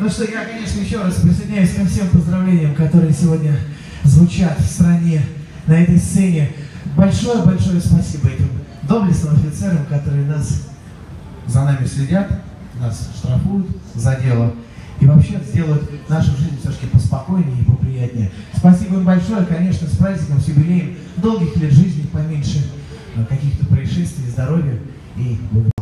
Ну что, я, конечно, еще раз присоединяюсь ко всем поздравлениям, которые сегодня звучат в стране, на этой сцене. Большое-большое спасибо этим доблестным офицерам, которые за нами следят, нас штрафуют за дело и вообще сделают нашу жизнь все-таки поспокойнее и поприятнее. Спасибо им большое, конечно, с праздником, с юбилеем, долгих лет жизни, поменьше каких-то происшествий, здоровья и